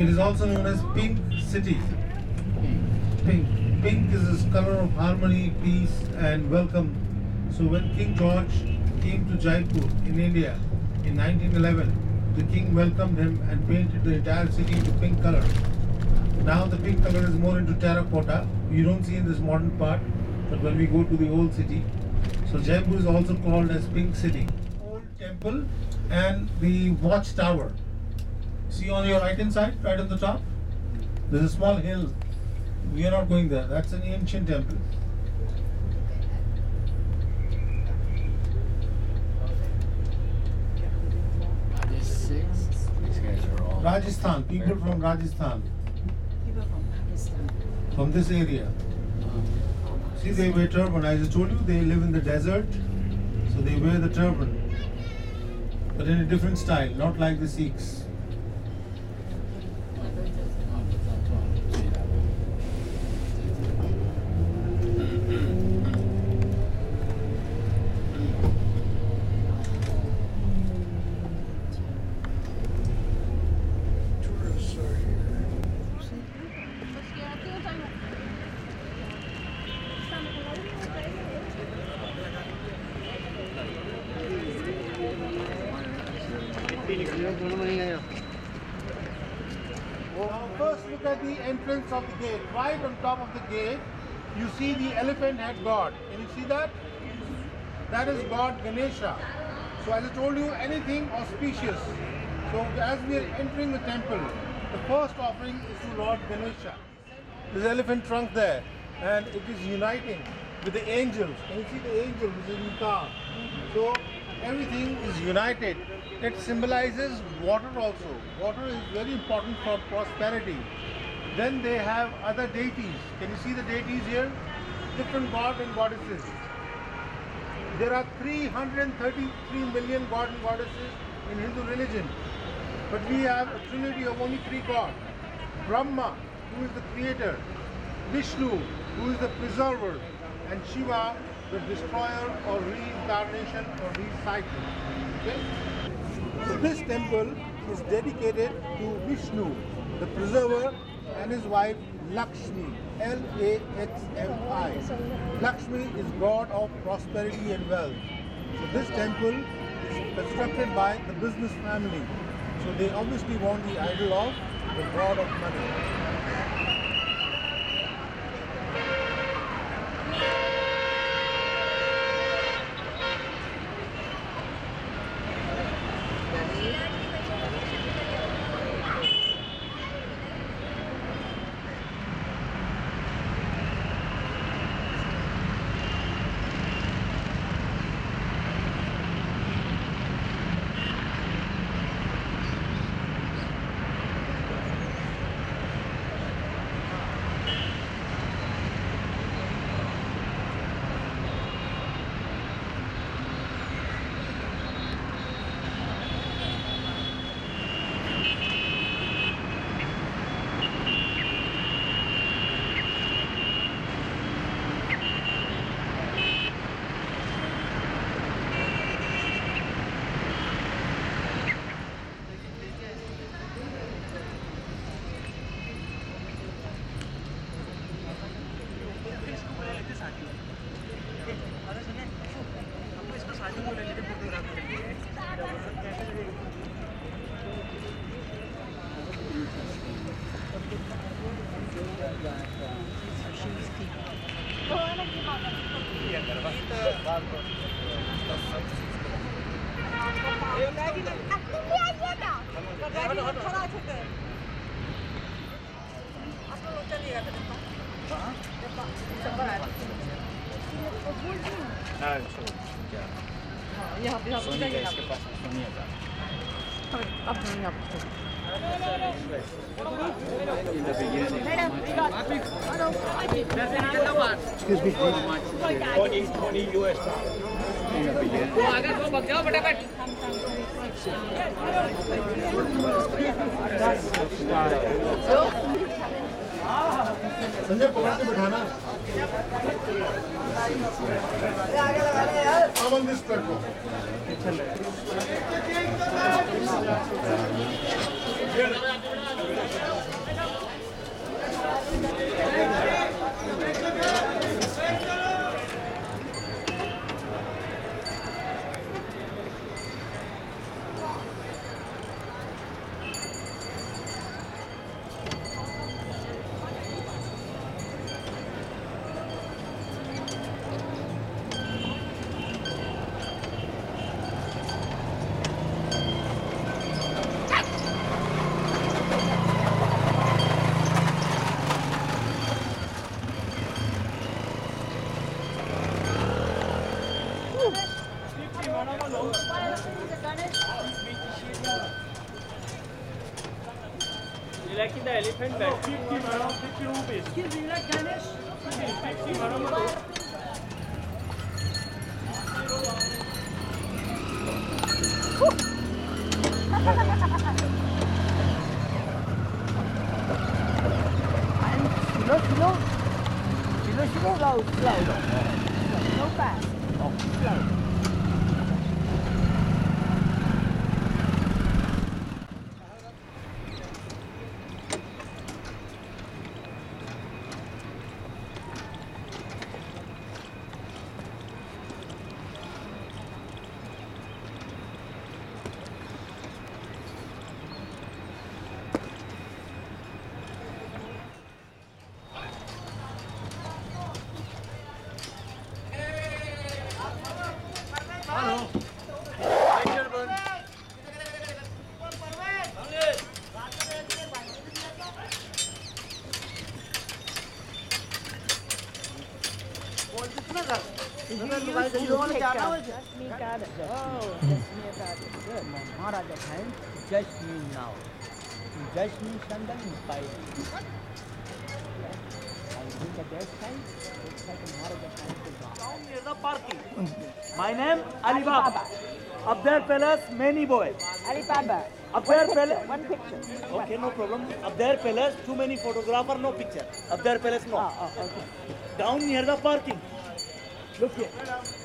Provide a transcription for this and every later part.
It is also known as Pink City. Pink. Pink is this color of harmony, peace and welcome. So when King George came to Jaipur in India in 1911, the king welcomed him and painted the entire city into pink color. Now the pink color is more into terracotta. You don't see in this modern part, but when we go to the old city. So Jaipur is also called as Pink City. Old temple and the watchtower. See on your right hand side, right on the top? There's a small hill. We are not going there. That's an ancient temple. Rajasthan, people from Rajasthan. People from Pakistan. From this area. See, they wear turban. As I told you, they live in the desert, so they wear the turban. But in a different style, not like the Sikhs. Now first look at the entrance of the gate. Right on top of the gate, you see the elephant head god. Can you see that? That is God Ganesha. So as I told you, anything auspicious. So as we are entering the temple, the first offering is to Lord Ganesha. There's elephant trunk there, and it is uniting with the angels. Can you see the angel which is in the car? So everything is united. It symbolizes water also. Water is very important for prosperity. Then they have other deities. Can you see the deities here? Different gods and goddesses. There are 333 million gods and goddesses in Hindu religion. But we have a trinity of only 3 gods. Brahma, who is the creator, Vishnu, who is the preserver, and Shiva, the destroyer or reincarnation or recycling. Okay? So this temple is dedicated to Vishnu, the preserver, and his wife Lakshmi, L-A-X-M-I. Lakshmi is god of prosperity and wealth. So this temple is constructed by the business family. So they obviously want the idol of the god of money. Excuse me. 20 US Sanjay पकड़ के बिठाना I'm on this platform. You like the elephant bed? 50 madam, 50 rupees. Excuse me, you like Ganesh? 50 madam. No fast. Slow. Just me garden. Oh, just me garden. Good. Maharaja time, just me now. Just me Sunday, by I think at that time, it's like a Maharaja time to go. Down near the parking. My name Alibaba. Up there palace, many boys. Alibaba. Up there palace. One picture. Okay, no problem. Up there palace, too many photographer, no picture. Up there palace, no. Oh, okay. Down near the parking. Look here.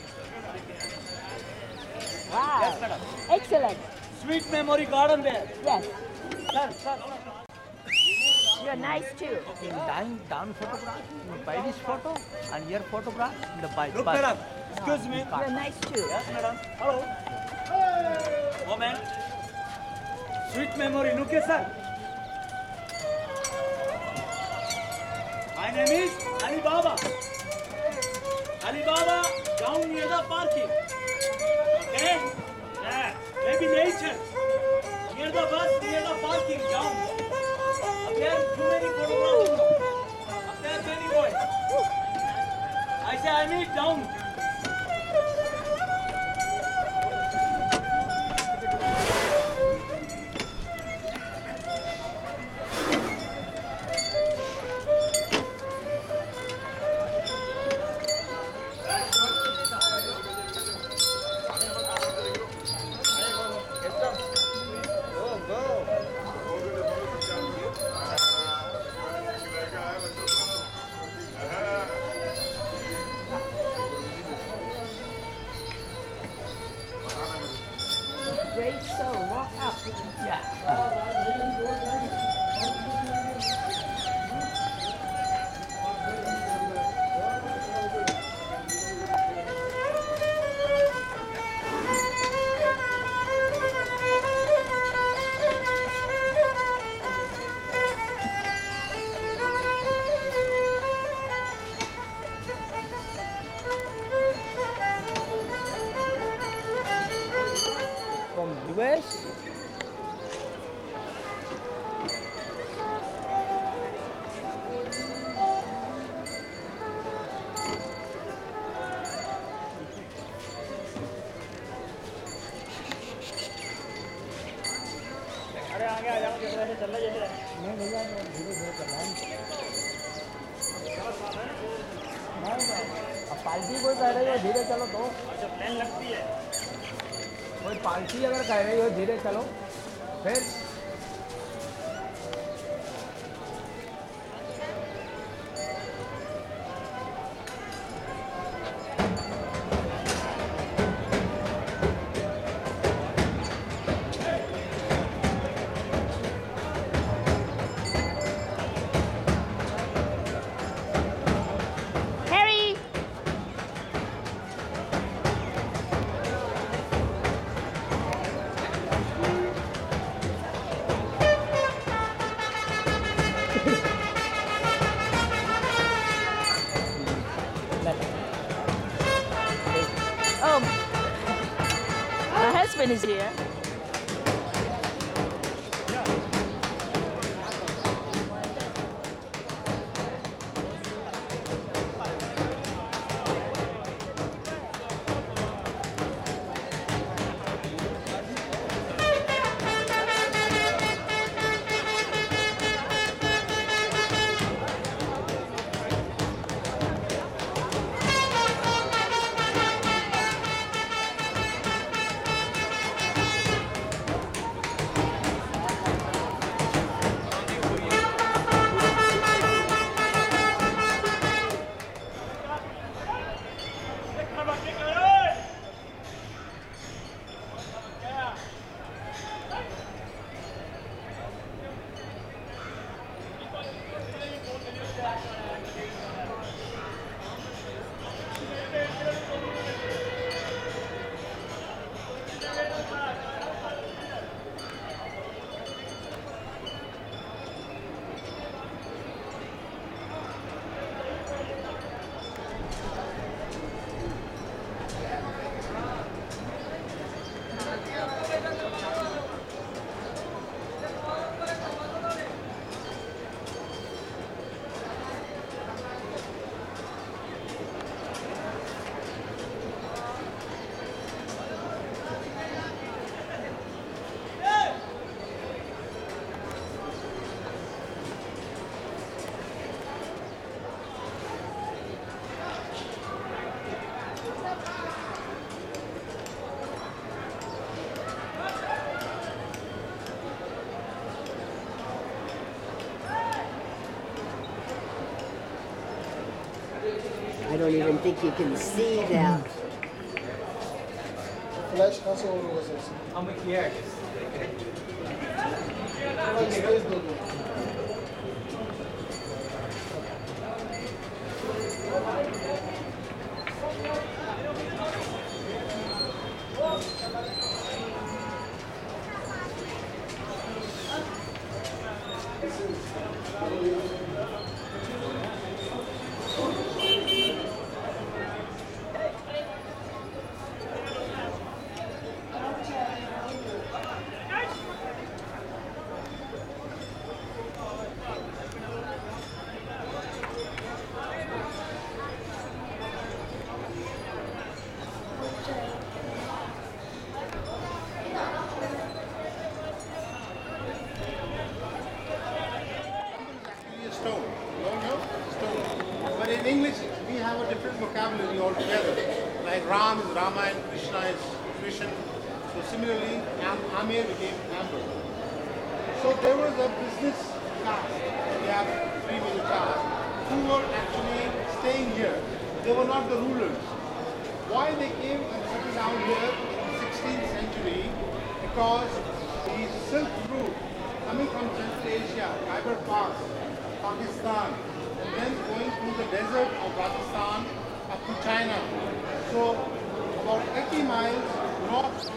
Wow. Yes, madam. Excellent. Sweet memory garden there. Yes. Sir. You're nice too. In down photograph, you buy this photo, and your photograph, in the buy. Look, madam. Excuse me. You're nice too. Yes, madam. Hello. Moment. Sweet memory. Look here, sir. My name is Alibaba. Alibaba, down near the parking. Okay? Yeah. Maybe nature. Near the bus, near the parking, down. Up there, too many photographs. Up there, many boys. I say, I meet down. Great soul. Walk up. From US, अरे आगे आ जाओ जैसे चल रहा जैसे नहीं भैया मैं धीरे धीरे कर रहा हूँ। अब पार्टी कोई कह रही हो धीरे चलो तो, अच्छा प्लेन लगती है कोई पार्टी अगर कह रही हो धीरे चलो, फिर garden is here. I don't even think you can see that. Flash nasıl olur? Ama yer. Stone. Stone. But in English, we have a different vocabulary altogether. Like Ram is Rama and Krishna is Krishna. So similarly, Amir became Amber. So there was a business class. We have three major castes who were actually staying here. They were not the rulers. Why they came and settled down here in the 16th century? Because the Silk Route coming from Central Asia, Khyber Pass, Pakistan, and then going through the desert of Rajasthan up to China. So about 80 miles north.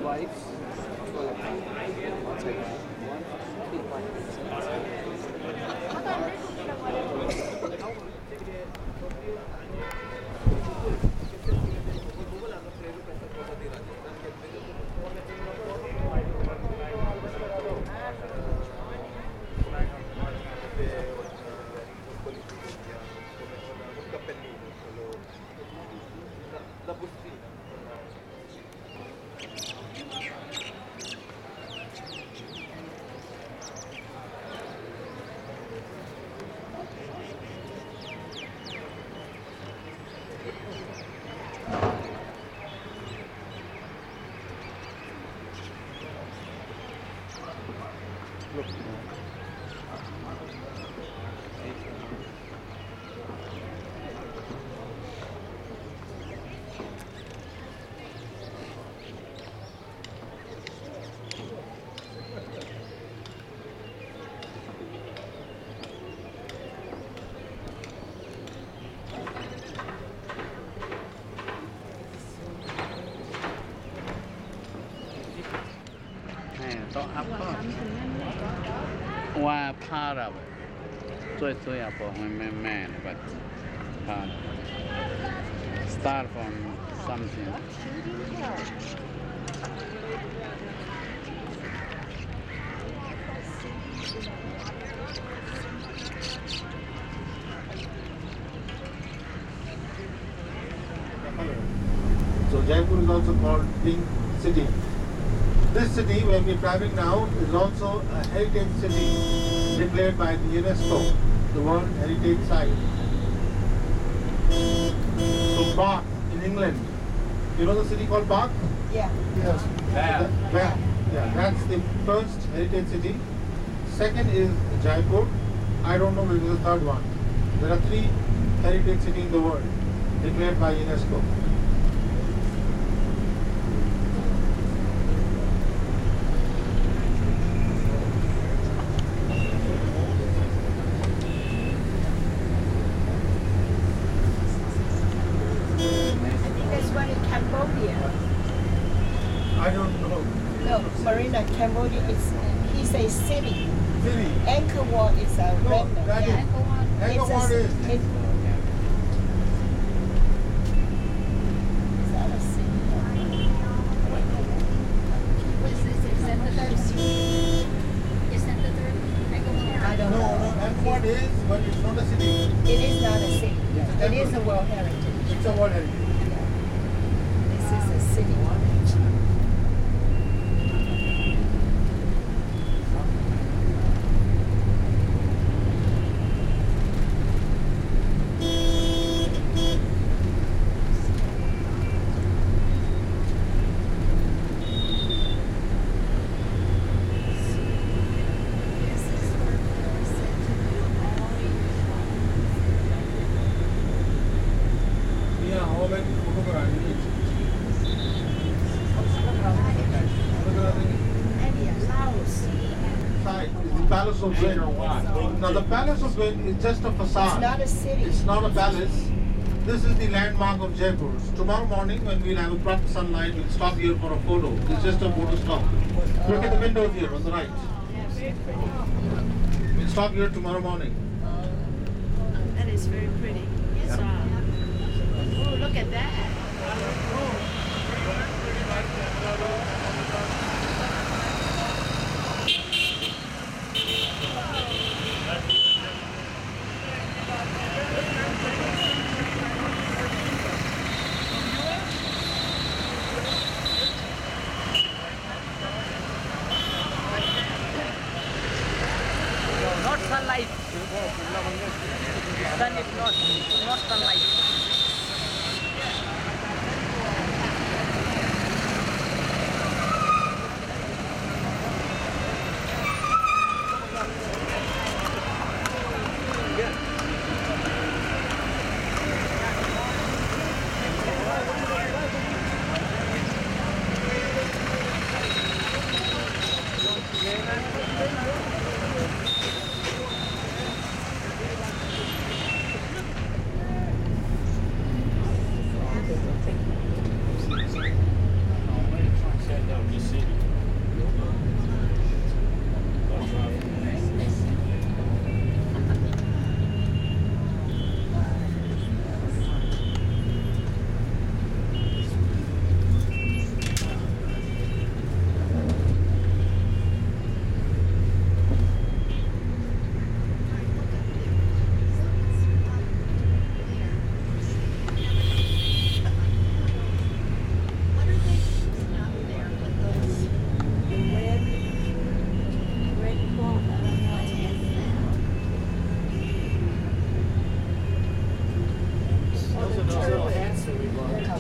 ว่าผ้าเราช่วยๆเอาพอให้แม่ๆแบบผ้า start from something So Jaipur is also called Pink City. This city, where we are driving now, is also a heritage city declared by the UNESCO, the World Heritage Site. So Bath in England, you know the city called Bath? Yeah. Yes. Bath. Yeah, that's the first heritage city. Second is Jaipur. I don't know which is the third one. There are 3 heritage cities in the world declared by UNESCO. I don't know. No, Marina, Cambodia he's a city. City. Angkor Wat is a No, remnant. that is. Angkor Wat is. Is that a city? I don't No, know. Angkor Wat is, but it's not a city. It is not a city. It's a It is a temple. World Heritage. It's a World Heritage. This is a city. Yeah, how many photographs? Side is the Palace of Wind. Now the Palace of Wind is just a facade. It's not a city. It's not a palace. This is the landmark of Jaipur. Tomorrow morning when we'll have a proper sunlight, we'll stop here for a photo. It's just a photo stop. Look at the windows here on the right. We'll stop here tomorrow morning. That is very pretty. Oh, look at that. Not sunlight. Sun is not sunlight.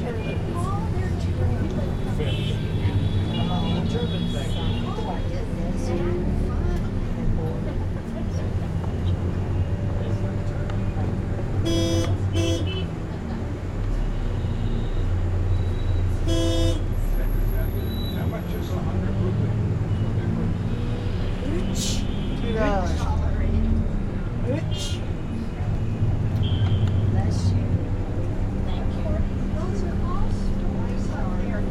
Bless you. Thank you. Those are all stories out there.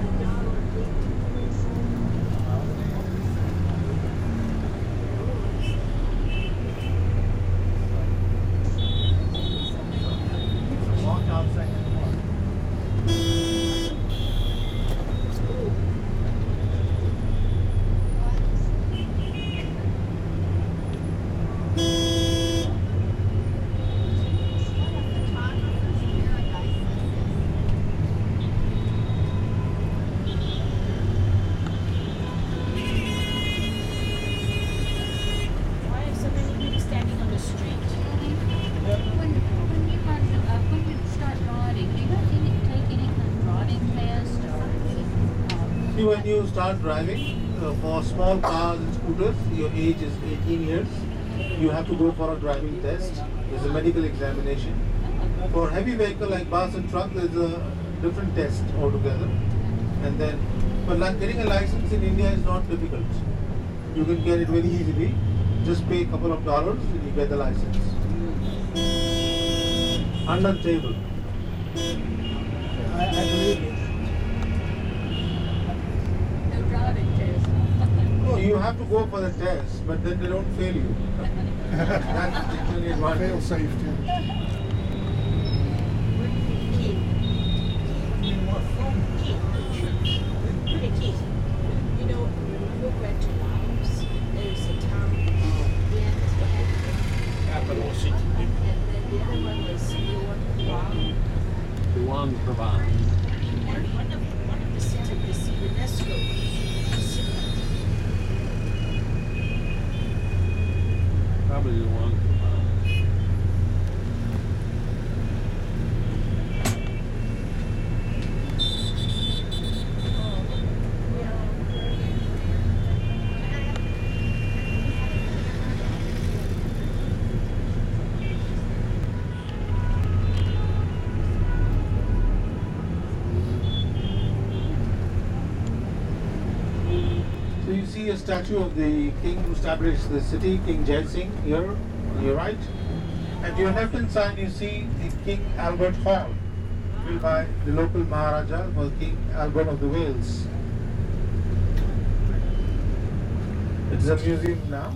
Why are so many people standing on the street? When you start riding, do you have to take any kind of riding test or? See, when you start driving, for small cars and scooters, your age is 18 years. You have to go for a driving test. There's a medical examination. For heavy vehicle like bus and truck, there's a different test altogether. And then, but like getting a license in India is not difficult. You can get it very easily. Just pay a couple of dollars and you get the license. Under the table. I believe it. No driving test. No, you have to go for the test, but then they don't fail you. That's actually advantage. Fail safe too. You know, we went to Laos. There's a town called Capital city. and then the other one was Luang Prabang. and one of the cities is UNESCO. Probably Luang Prabang. So you see a statue of the king who established the city, King Jai Singh, here on your right. And to your left hand side you see the King Albert Hall, built by the local Maharaja, was King Albert of the Wales. It's a museum now.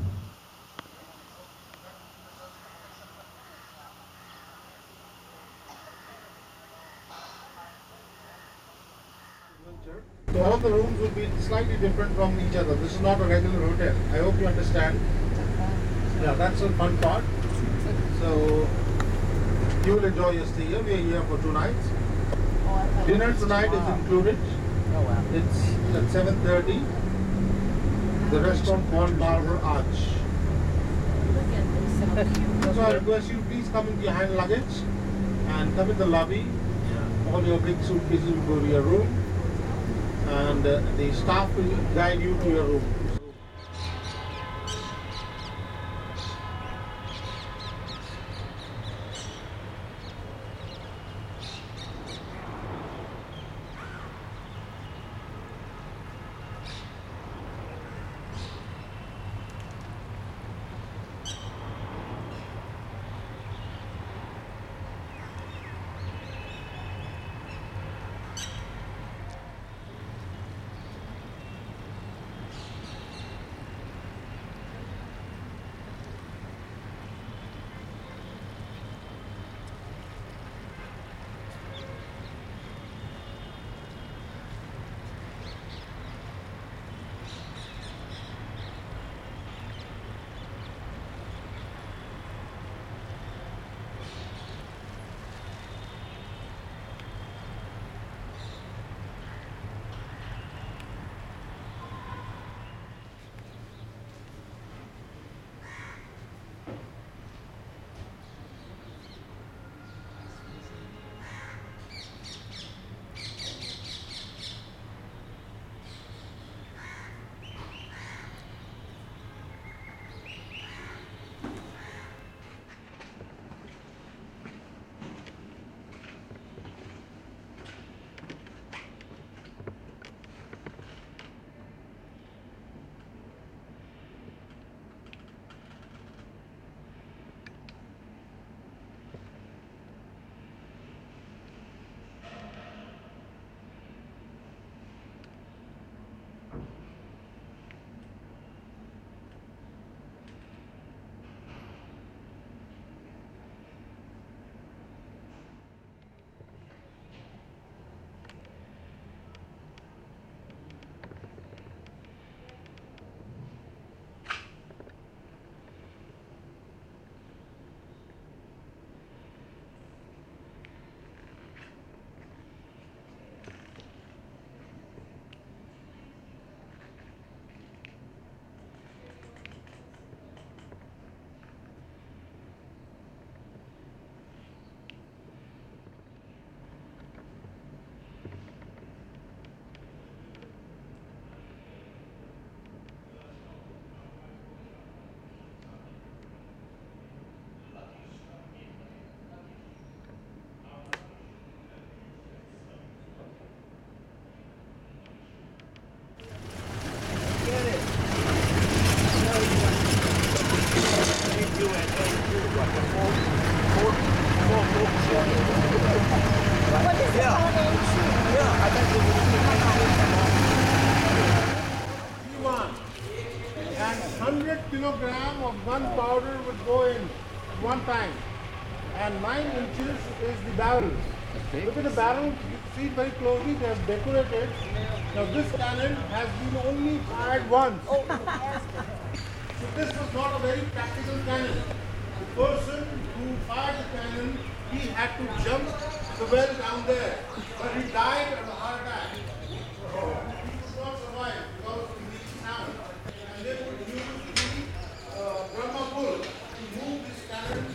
So all the rooms will be slightly different from each other. This is not a regular hotel. I hope you understand. Yeah, that's the fun part. So you will enjoy your stay here. We are here for 2 nights. Dinner tonight is included. It's at 7:30. The restaurant called Marble Arch. So I request you please come in your hand luggage and come in the lobby. All your big suitcases will go to your room. And the staff will guide you to your room. One. And 100 kilogram of gunpowder would go in at one time. And 9 inches is the barrel. Look at the barrel, you see it very closely, they have decorated. Now this cannon has been only fired once. So this was not a very practical cannon. The person who fired the cannon, he had to jump the well down there. But he died of a heart attack. He could not survive because of the sound. And they would use the Brahma bull to move this cannon.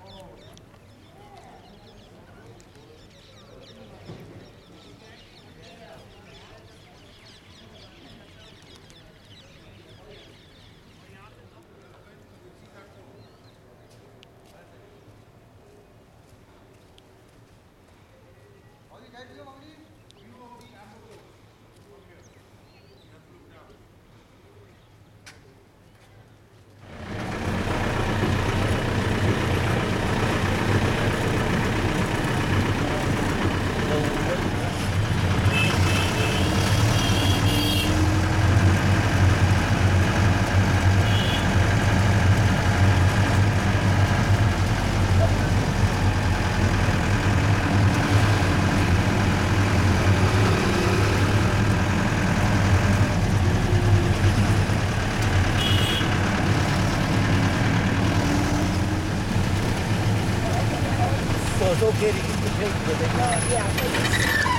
So it's okay to eat the pig, but they can't.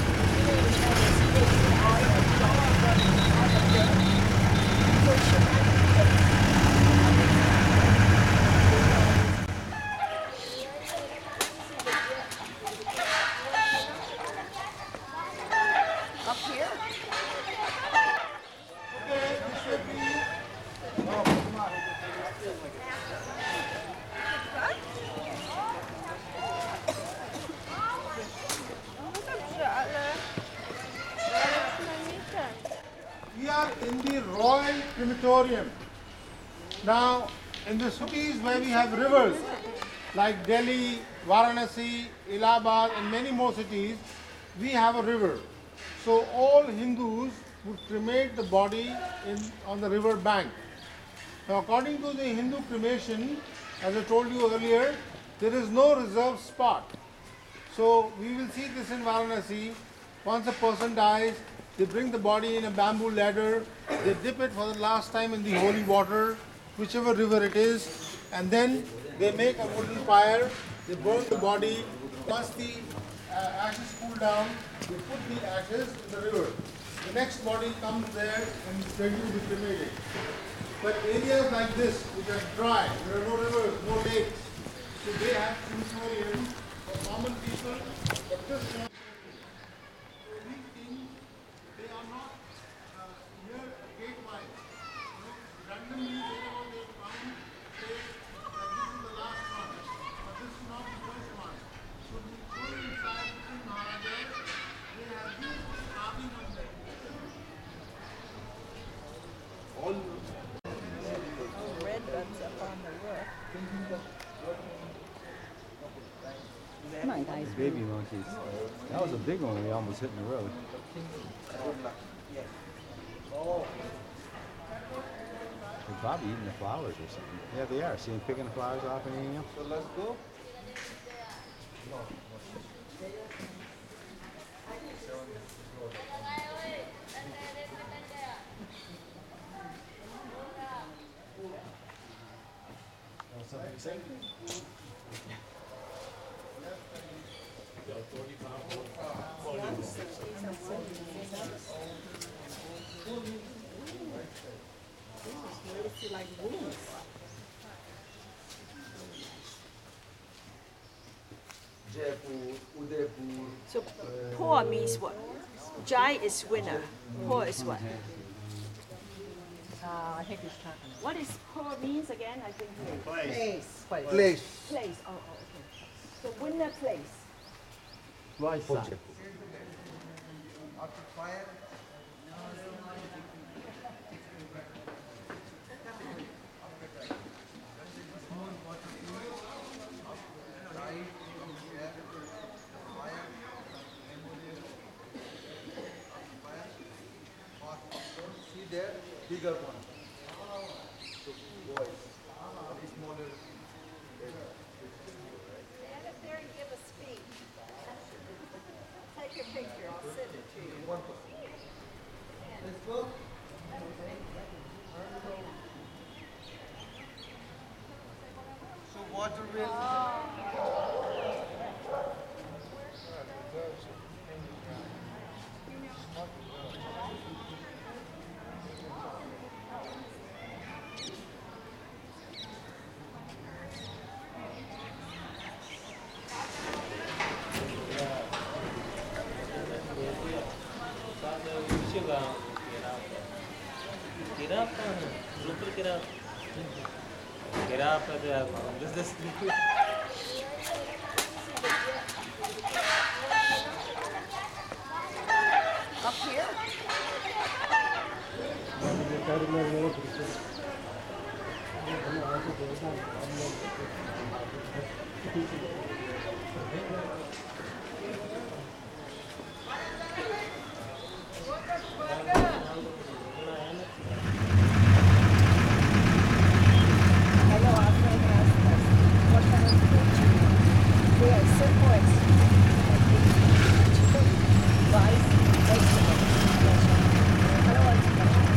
We are in the royal crematorium. Now, in the cities where we have rivers, like Delhi, Varanasi, Allahabad, and many more cities, we have a river. So all Hindus would cremate the body on the river bank. Now, according to the Hindu cremation, as I told you earlier, there is no reserved spot. So we will see this in Varanasi. Once a person dies, they bring the body in a bamboo ladder, they dip it for the last time in the holy water, whichever river it is, and then they make a wooden fire, they burn the body. Once the ashes cool down, they put the ashes in the river. The next body comes there and is ready to be cremated. But areas like this, which are dry, there are no rivers, no lakes, so they have crematorium for common people, but this one, these things, they are not near gate-wise. Randomly, wherever they found, say that this is the last one, but this is not the first one. So we go inside the Maharaja, they have this carving on them. Red buds up on the roof. Come on, guys. Baby monkeys. That was a big one. We almost hit in the road. They're probably eating the flowers or something. Yeah, they are. See them picking the flowers off and eating them? So let's go. It's like wings. Jaipur, Udaipur. So poor means what? Jai is winner. Poor is what? I think he's talking What is poor means again? I think place. Place. place. Oh, okay. So winner place. Right side. After fire, bigger one. So boys, very smaller. Stand up there and give a speech. Take a picture, I'll send it to you. Let's go. So water will. Up here? I know our friend asked us, what kind of food do you want? We have simple as chicken, rice, vegetables. I don't want too much.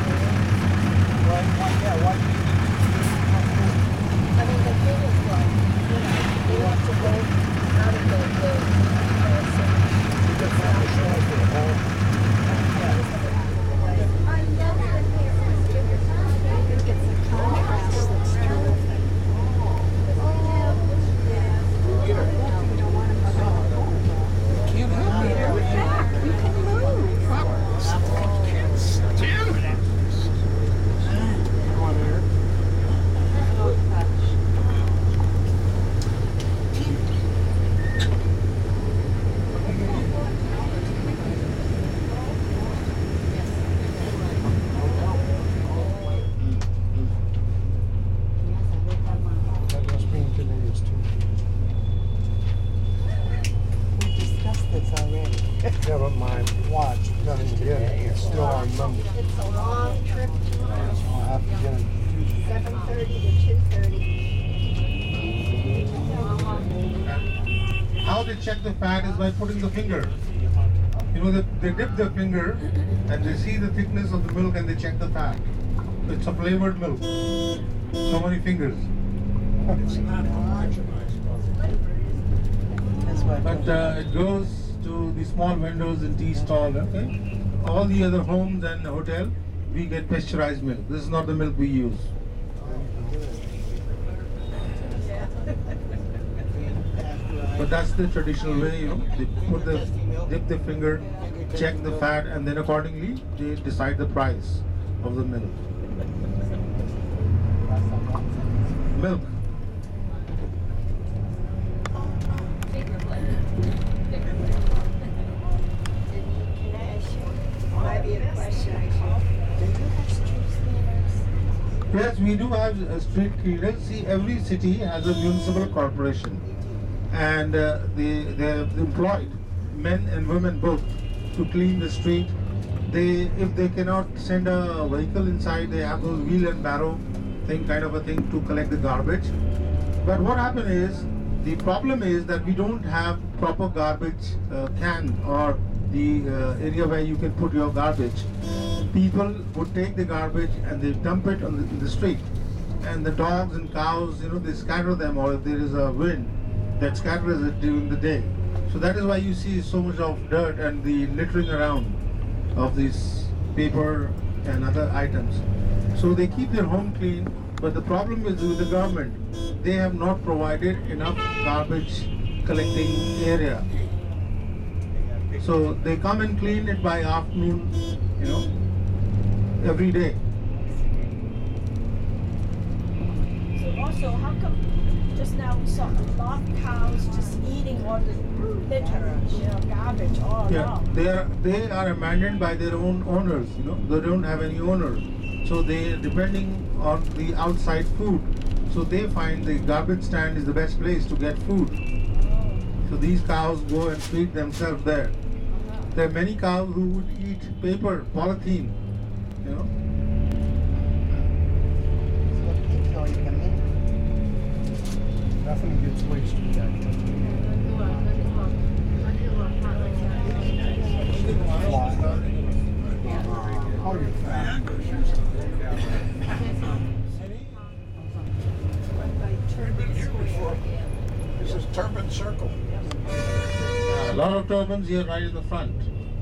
I mean, the thing is like, they want to go out of the I love the I think it's a contrast that's terrific. We're back. You can move. We discussed this already. Yeah, but my watch doesn't get it. It's still on Monday. It's a long trip tomorrow. I'll have to get it. 7:30 to 2:30. How they check the fat is by putting the finger. You know, they dip their finger and they see the thickness of the milk and they check the fat. It's a flavored milk. So many fingers. But it goes to the small vendors in tea stall. Okay? All the other homes and hotel, we get pasteurized milk. This is not the milk we use. But that's the traditional way, you know. They dip the finger, check the fat, and then accordingly they decide the price of the milk. Milk. Can I ask you, maybe a question? Do you have street cleaners? Yes, we do have street cleaners. See, every city has a municipal corporation, and they have employed men and women both to clean the street. If they cannot send a vehicle inside, they have those wheel and barrow kind of a thing to collect the garbage. But what happened is, the problem is that we don't have proper garbage can or the area where you can put your garbage. People would take the garbage and they dump it on in the street, and the dogs and cows, you know, they scatter them, or if there is a wind that scatters it during the day. So that is why you see so much of dirt and the littering around of this paper and other items. So they keep their home clean, but the problem is with the government. They have not provided enough garbage collecting area. So they come and clean it by afternoon, you know, every day. So also, how come just now we saw a lot of cows just eating all the litter, garbage all around? They are abandoned by their own owners, you know. They don't have any owner. So they are depending on the outside food. So they find the garbage stand is the best place to get food. So these cows go and feed themselves there. There are many cows who would eat paper, polythene, you know. Nothing gets wasted there. Oh, you're fat. This is Turban Circle. A lot of turbans here right in the front.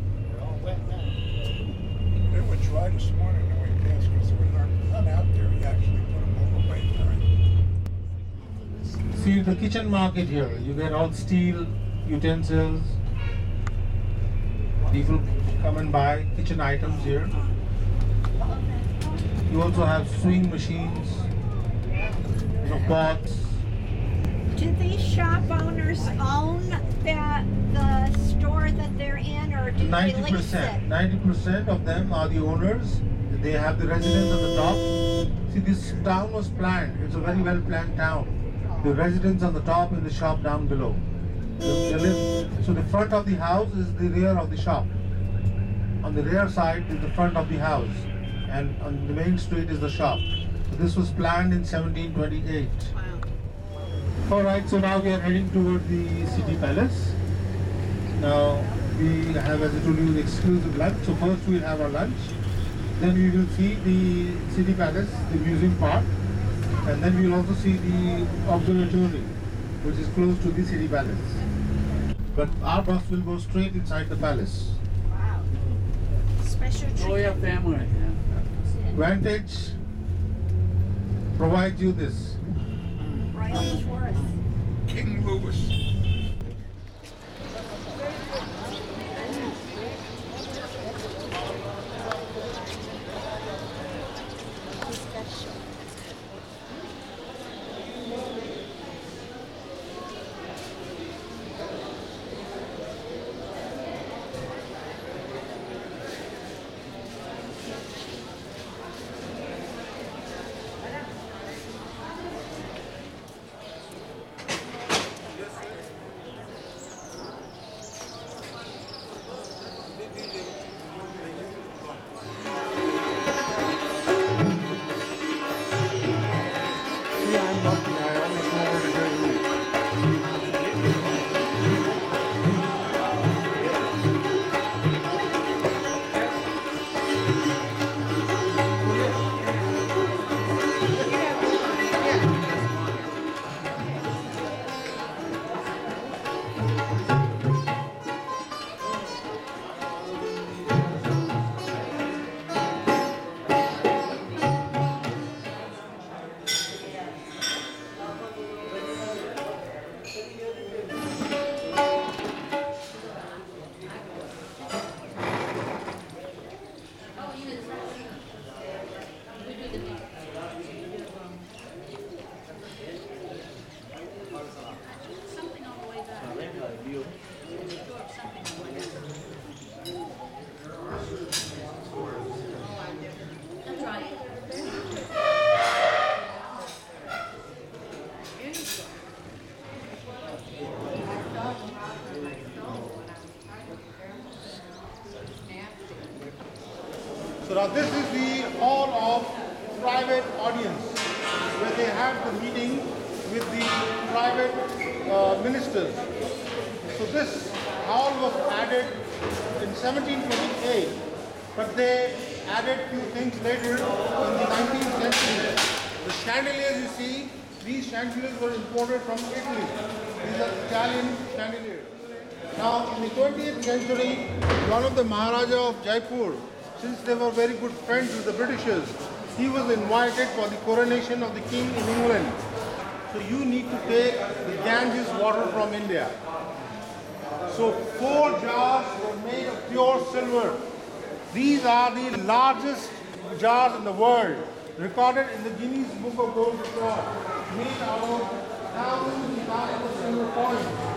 They were dry this morning and we passed because there was none out there. He actually put them all away during. See the kitchen market here. You get all steel utensils. People come and buy kitchen items here. You also have sewing machines, pots. Do these shop owners own the store that they're in, or do they lease it? 90% of them are the owners. They have the residents on the top. See, this town was planned. It's a very well planned town. The residents on the top and the shop down below. So the front of the house is the rear of the shop. On the rear side is the front of the house, and on the main street is the shop. So this was planned in 1728. Alright, so now we are heading toward the city palace. Now we have, as I told you, the exclusive lunch. So first we'll have our lunch, then we will see the city palace, the museum part, and then we will also see the observatory, which is close to the city palace. But our bus will go straight inside the palace. Wow. Special Royal treatment. family. Vantage provides you this. Royal tourist. King Louis. So now this is the hall of private audience, where they had the meeting with the private ministers. So this hall was added in 1728, but they added few things later in the 19th century. The chandeliers you see, these chandeliers were imported from Italy. These are Italian chandeliers. Now in the 20th century, one of the Maharaja of Jaipur, since they were very good friends with the Britishers, he was invited for the coronation of the king in England. So you need to take the Ganges water from India. So 4 jars were made of pure silver. These are the largest jars in the world, recorded in the Guinness Book of World Records, made out of thousands and thousands of silver coins.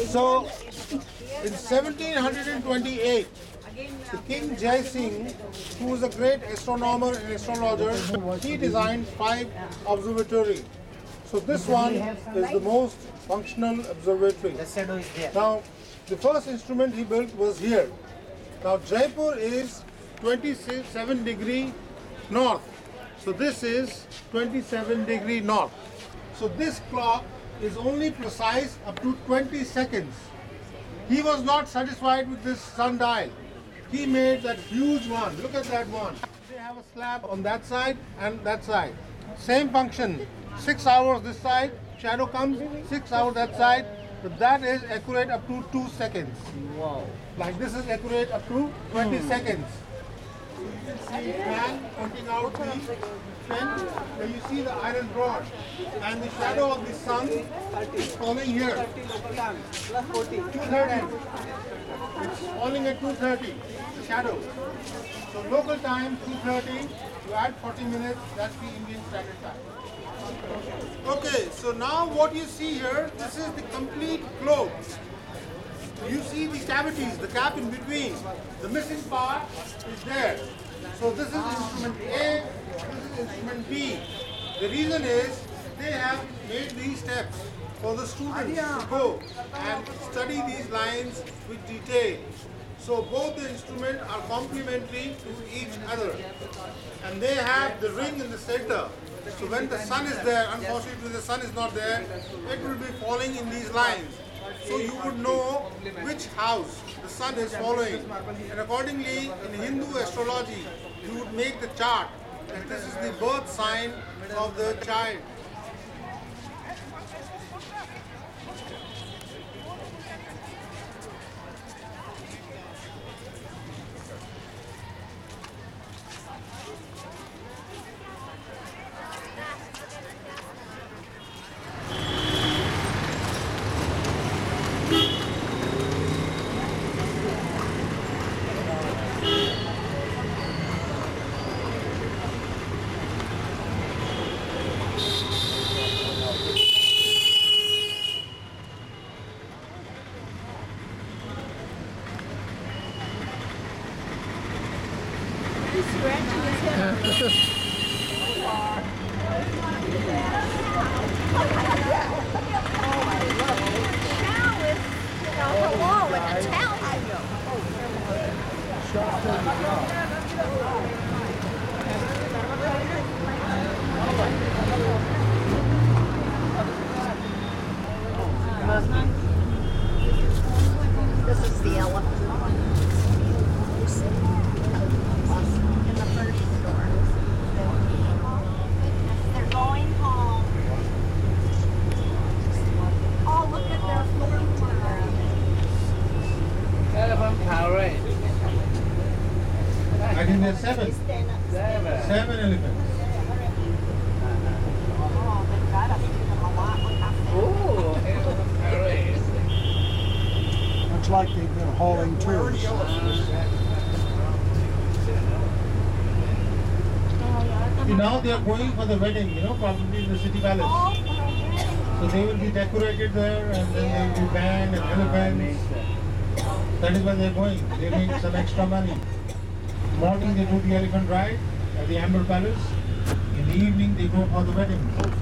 So, in 1728, the King Jai Singh, who was a great astronomer and astrologer, he designed 5 observatories. So this one is the most functional observatory. Now, the first instrument he built was here. Now, Jaipur is 27 degree north. So this is 27 degree north. So this clock is only precise up to 20 seconds. He was not satisfied with this sundial. He made that huge one. Look at that one. They have a slab on that side and that side. Same function. 6 hours this side, shadow comes, 6 hours that side. But that is accurate up to 2 seconds. Wow. Like this is accurate up to 20 seconds. You can see man pointing out the pen, where you see the iron rod. And the shadow of the sun is falling here. 2:30. It's falling at 2:30, the shadow. So local time 2:30, you add 40 minutes, that's the Indian Standard Time. Okay, so now what you see here, this is the complete globe. You see the cavities, the gap in between. The missing part is there. So this is instrument A, this is instrument B. The reason is they have made these steps for the students to go and study these lines with detail. So both the instruments are complementary to each other. And they have the ring in the center. So when the sun is there, unfortunately the sun is not there, it will be falling in these lines. So you would know which house the sun is following. And accordingly, in Hindu astrology, you would make the chart. And this is the birth sign of the child. This is the elephant. In the first store. They're going home. Oh, look at their food. Elephant parade. I think there's 7. 7 elephants. Oh, they've got to feed them a lot. Look how thick. Oh, elephant parade. Looks like they've been hauling tours. See, now they are going for the wedding, probably in the city palace. So they will be decorated there and then there will be band and elephants. That is where they are going. They make some extra money. Morning they do the elephant ride at the Amber Palace. In the evening they go for the wedding.